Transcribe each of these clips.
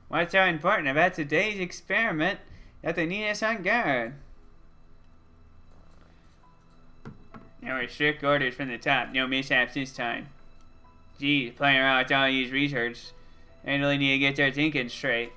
What's so important about today's experiment that they need us on guard? There were strict orders from the top. No mishaps this time. Geez, playing around with all these research. They really need to get their thinking straight.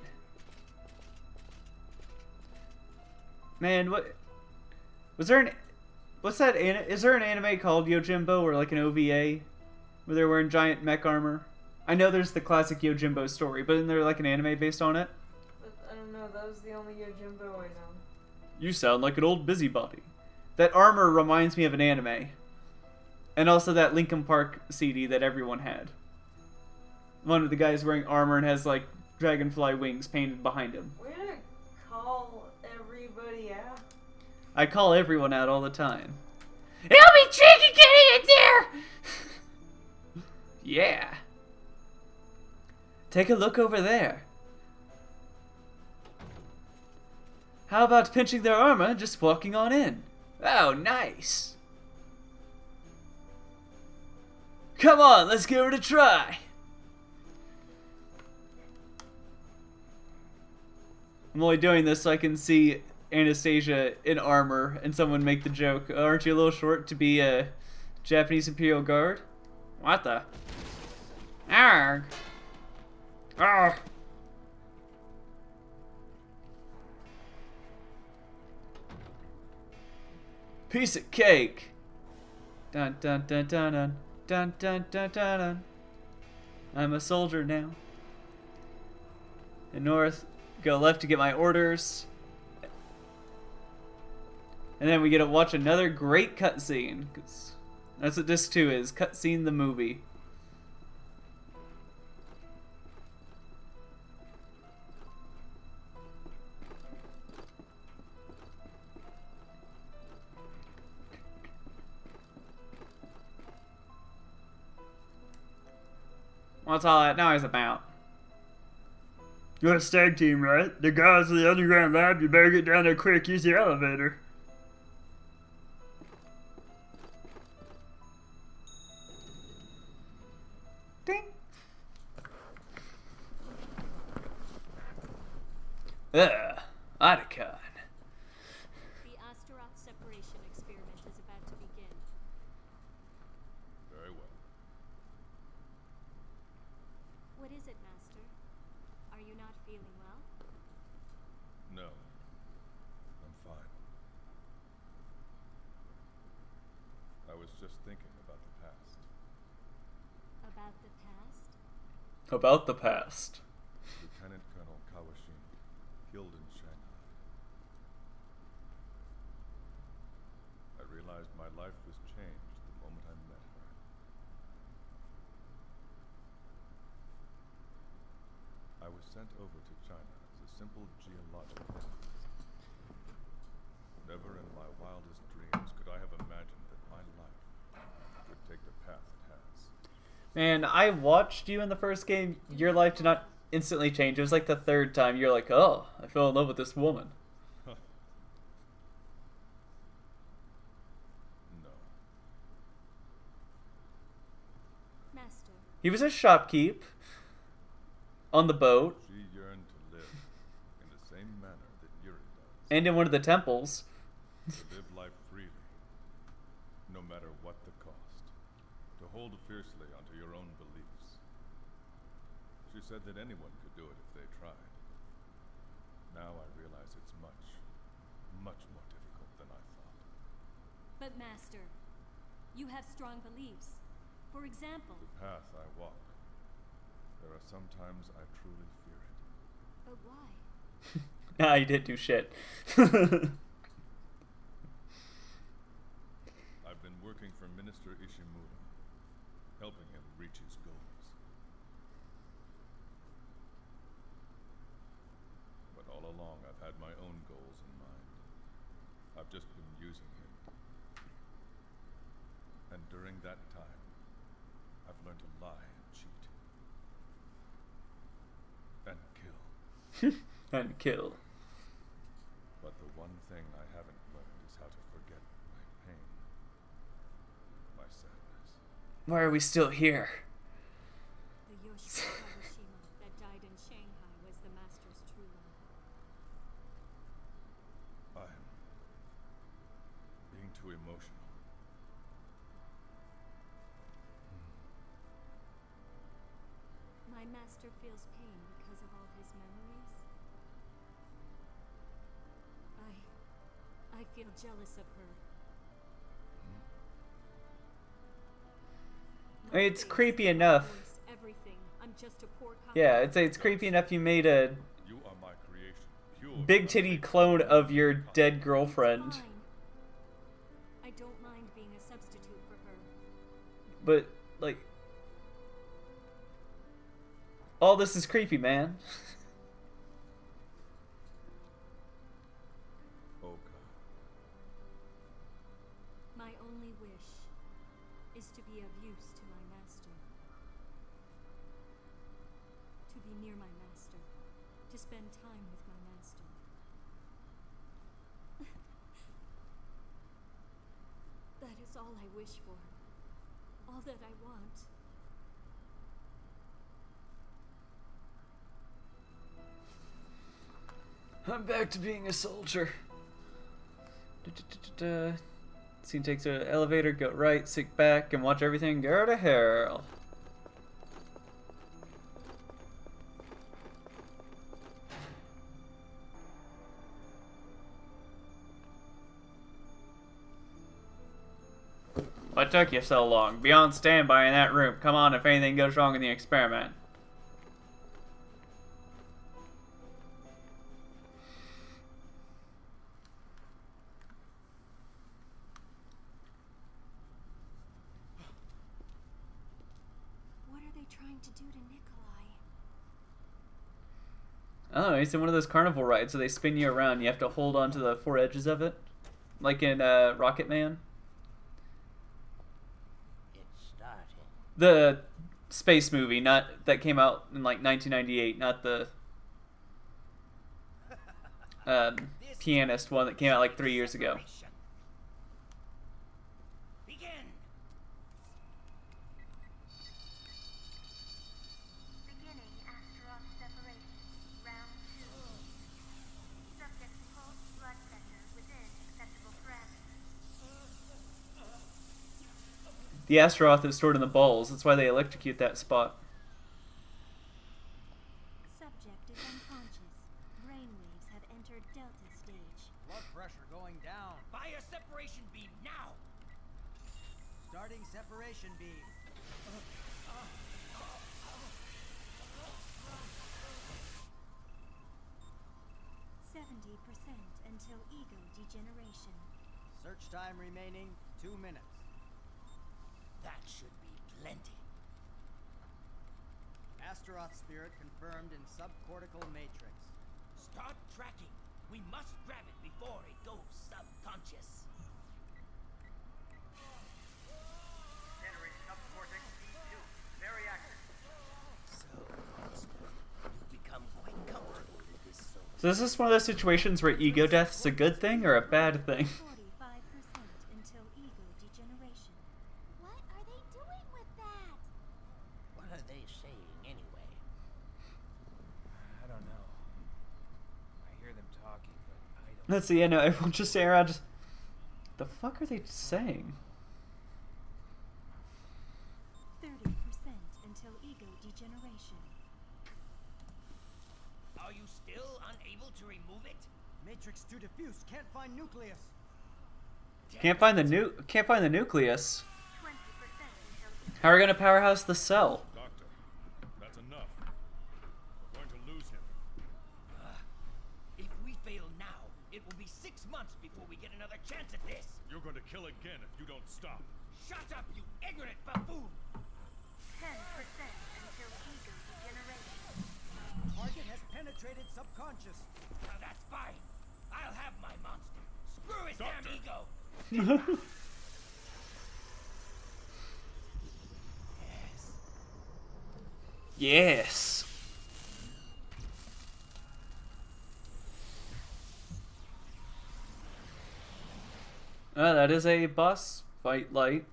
Man, what... Was there an... What's that? Is there an anime called Yojimbo or like an OVA? Where they're wearing giant mech armor? I know there's the classic Yojimbo story, but isn't there like an anime based on it? But I don't know, that was the only Yojimbo I know. You sound like an old busybody. That armor reminds me of an anime. And also that Linkin Park CD that everyone had. One of the guys wearing armor and has like dragonfly wings painted behind him. We're gonna call everybody out. I call everyone out all the time. It'll be tricky getting in there! Yeah. Take a look over there. How about pinching their armor and just walking on in? Oh, nice. Come on, let's give it a try. I'm only doing this so I can see Anastasia in armor and someone make the joke, aren't you a little short to be a Japanese Imperial Guard? What the? Arrgh. Arrgh. Piece of cake. Dun dun dun dun dun dun dun dun dun dun. I'm a soldier now. And north, go left to get my orders. And then we get to watch another great cutscene. Cause that's what Disc 2 is. Cutscene the movie. What's all that noise about? You want a stag team, right? The guys in the underground lab, you better get down there quick. Use the elevator. Ding. Otacon. The Astaroth separation experiment is about to begin. Very well. What is it, Master? Are you not feeling well? No. I'm fine. I was just thinking about the past. About the past? About the past. Lieutenant Colonel Kawashima, killed in Shanghai. I realized my life was changed the moment I met her. I was sent over to China as a simple geological analyst. Never in my wildest dreams could I have imagined that my life would take the path it has. Man, I watched you in the first game. Your life did not instantly change. It was like the third time. You're like, oh, I fell in love with this woman. Huh. No. Master, He was a shopkeep on the boat She yearned to live in the same manner that Yuri does. and in one of the temples. To live life freely, no matter what the cost. To hold fiercely onto your own beliefs. She said that anyone could do it if they tried. Now I realize it's much, much more difficult than I thought. but Master, you have strong beliefs. For example, The path I walk, there are some times I truly fear it. but why? Nah, you didn't do shit. I've been working for Minister Ishimura, helping him reach his goals. But all along I've had my own goals in mind. I've just been using him. And during that time, I've learned to lie and cheat. And kill. And kill. But the one thing I haven't learned is how to forget my pain. My sadness. Why are we still here? The Yoshiko Kawashima that died in Shanghai was the too emotional. My master feels pain because of all his memories. I feel jealous of her. I mean, it's creepy enough. Everything. I'm just a poor Yeah, it's creepy enough you made a You are my creation. Pure big titty clone of your dead girlfriend. Fine. I don't mind being a substitute for her. But, like... all this is creepy, man. Oka. My only wish is to be of use to my master. To be near my master. To spend time with my master. That is all I wish for. All that I want. I'm back to being a soldier. Scene takes an elevator, go right, sit back, and watch everything go to hell. What took you so long? Be on standby in that room. Come on if anything goes wrong in the experiment. What are they trying to do to Nikolai? I don't know, he's in one of those carnival rides, so they spin you around. You have to hold on to the four edges of it. Like in Rocket Man. It's starting. The space movie, not that came out in like 1998, not the pianist one that came out like 3 years ago. Begin. Beginning Astaroth separation. Round 2. Subject's pulse blood pressure within acceptable parameters. The Astaroth is stored in the balls, that's why they electrocute that spot. Subject is unconscious. Brainwaves have entered Delta stage. Blood pressure going down. Fire separation beam now. Starting separation beam. 70% until ego degeneration. Search time remaining 2 minutes. That should be plenty. Astaroth spirit confirmed in subcortical matrix. Start tracking. We must grab it before it goes subconscious. Entering subcortex D2. Very active. So, Master, you've become quite comfortable with this soul. So is this one of those situations where ego death's a good thing or a bad thing? 45% until ego degeneration. What are they doing with that? What are they saying anyway? I don't know. I hear them talking, but I don't. Let's see, I know, everyone just stay around just... The fuck are they saying? 30% until ego degeneration. Are you still unable to remove it? Matrix 2 diffuse. Can't find nucleus. Can't find the nucleus. 20% until How are we gonna powerhouse the cell? Doctor, that's enough. We're going to lose him. If we fail now, it will be 6 months before we get another chance at this. You're going to kill again if you don't stop. Shut up, you ignorant buffoon! 10% until ego degeneration. Target has penetrated subconscious. Now that's fine. I'll have my monster. Screw his Doctor. damn ego. Yes. Yes. That is a boss fight light.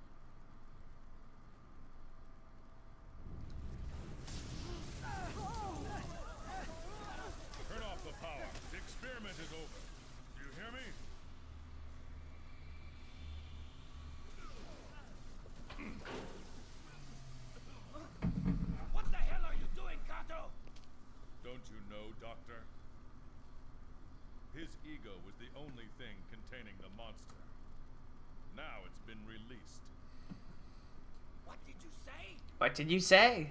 Turn off the power. The experiment is over. Do you hear me? Now it's been released. What did you say? What did you say?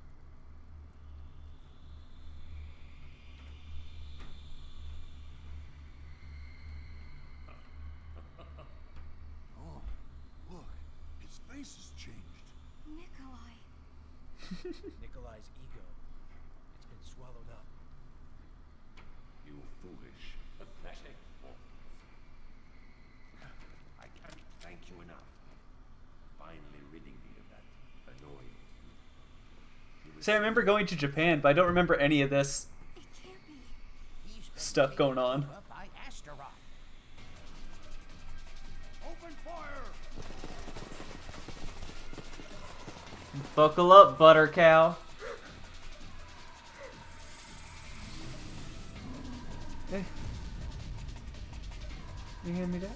Oh, look, his face has changed. Nikolai. Nikolai's ego. It's been swallowed up. You foolish, pathetic mortals. I can't thank you enough. Finally ridding me of that annoying. See, I remember going to Japan, but I don't remember any of this It can't be. He's been stuff going taken on. over by Astaroth. Open fire! Buckle up, butter cow. Hey. You hand me that?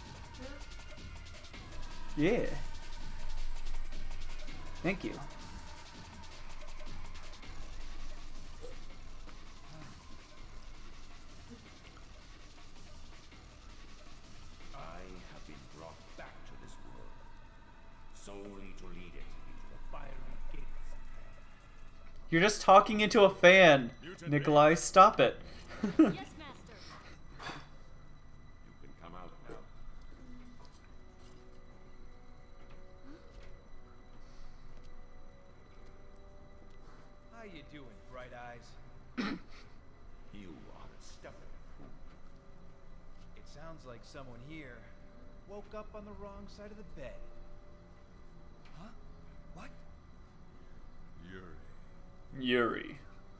Yeah. Thank you. I have been brought back to this world, solely to lead it into the fiery gates of hell. You're just talking into a fan. Nikolai, stop it. Yes, Master. You can come out now. How you doing, Bright Eyes? You are a stubborn fool. It sounds like someone here woke up on the wrong side of the bed. Huh? What? Yuri. Yuri.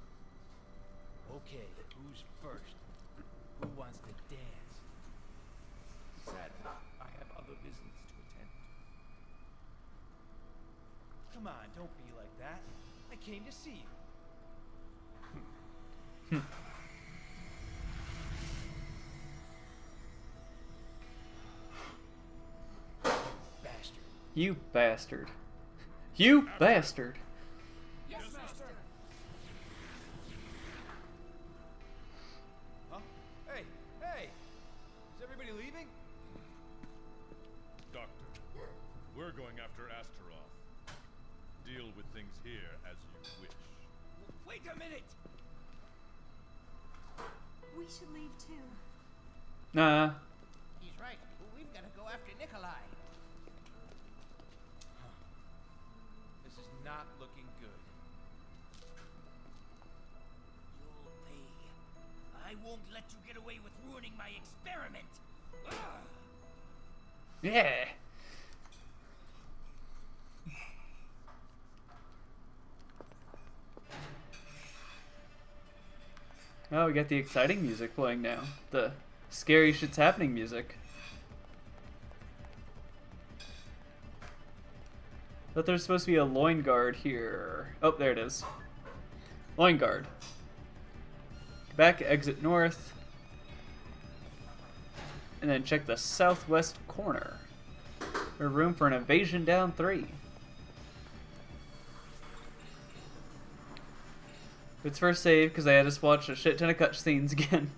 Okay, who's first? Who wants to dance? Sadly, I have other business to attend to. Come on, don't be like that. I came to see you. Bastard. You bastard. You bastard. Yes, Master. Huh? Hey, hey! Is everybody leaving? Doctor, we're going after Astaroth. Deal with things here as you wish. Wait a minute! We should leave too. Nah. He's right. We've got to go after Nikolai. This is not looking good. You'll pay. I won't let you get away with ruining my experiment. Ugh. Yeah. Oh, we got the exciting music playing now. The scary shit's happening music. But there's supposed to be a loin guard here. Oh, there it is. Loin guard. Back, exit north. And then check the southwest corner. There's room for an evasion down 3. It's first save because I had to watch a shit ton of cutscenes again.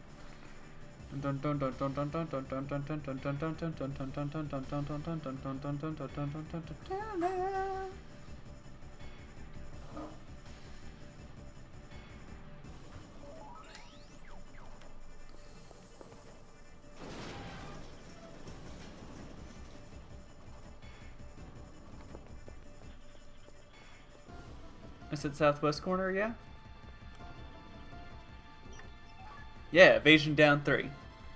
I said southwest corner, yeah? Yeah, evasion down 3.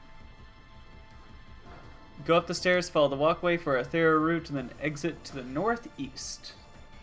Go up the stairs, follow the walkway for a thorough route, and then exit to the northeast.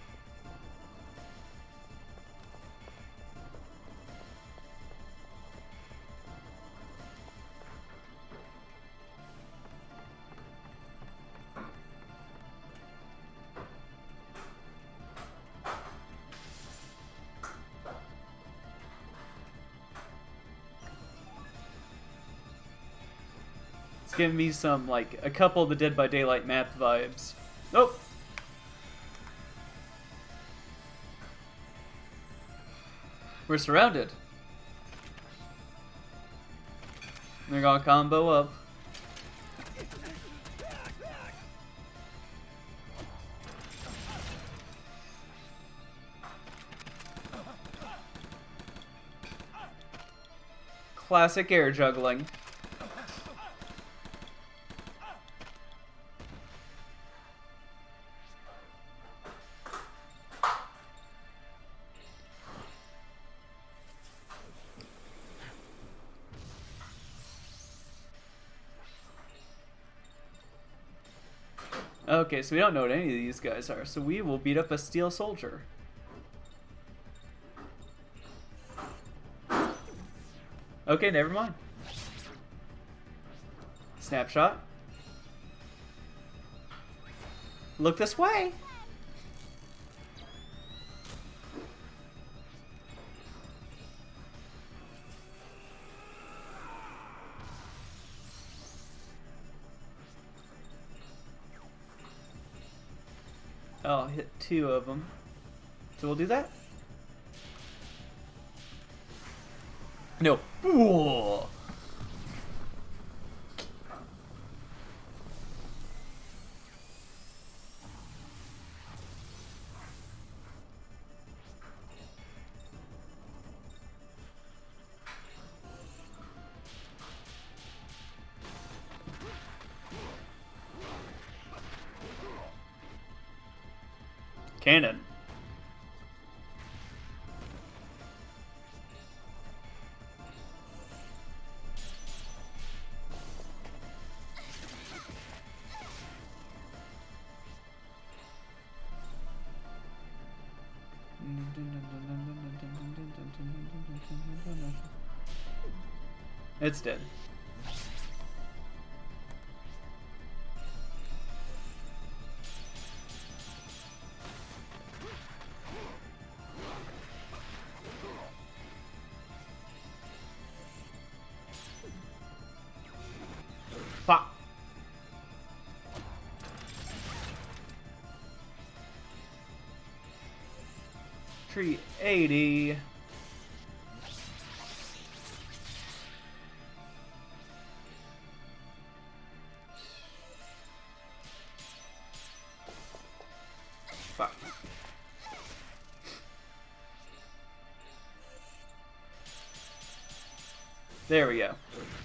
It's giving me some, like, a couple of the Dead by Daylight map vibes. Nope. We're surrounded. They're gonna combo up. Classic air juggling. Okay, so we don't know what any of these guys are, so we will beat up a steel soldier. Okay, never mind. Snapshot. Look this way! I'll hit 2 of them. So we'll do that? No. Whoa. Cannon. It's dead. Pop. Tree 80. Fuck. There we go.